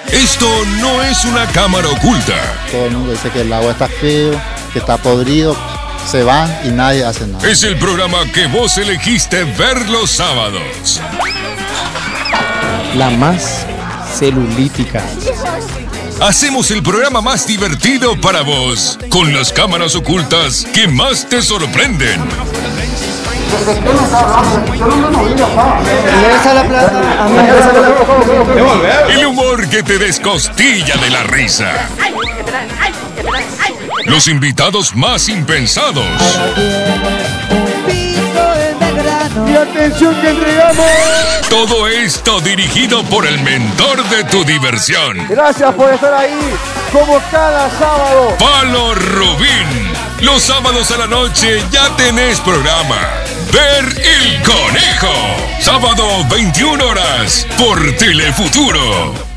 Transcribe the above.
Esto no es una cámara oculta. Todo el mundo dice que el agua está feo, que está podrido, se van y nadie hace nada. Es el programa que vos elegiste ver los sábados. La más celulítica. Hacemos el programa más divertido para vos, con las cámaras ocultas que más te sorprenden. El humor que te descostilla de la risa. Los invitados más impensados. Y atención que entregamos. Todo esto dirigido por el mentor de tu diversión. Gracias por estar ahí, como cada sábado. Palo Rubín. Los sábados a la noche ya tenés programa. Ver el Conejo. Sábado 21 horas por Telefuturo.